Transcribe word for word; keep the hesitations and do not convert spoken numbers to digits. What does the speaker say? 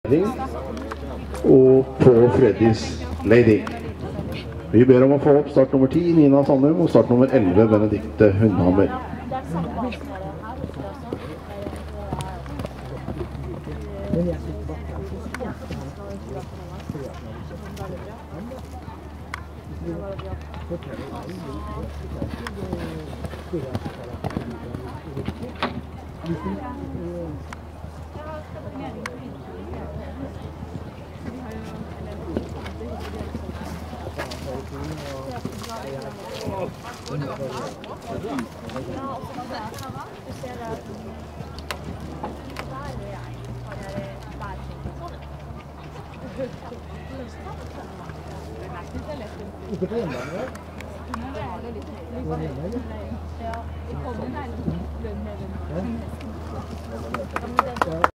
og på Freddys Lady. Vi ber om å få opp start nummer ti, Nina Sandum, og start nummer elleve, Benedikte Hundhammer. Ikke på hjemmebane, vel?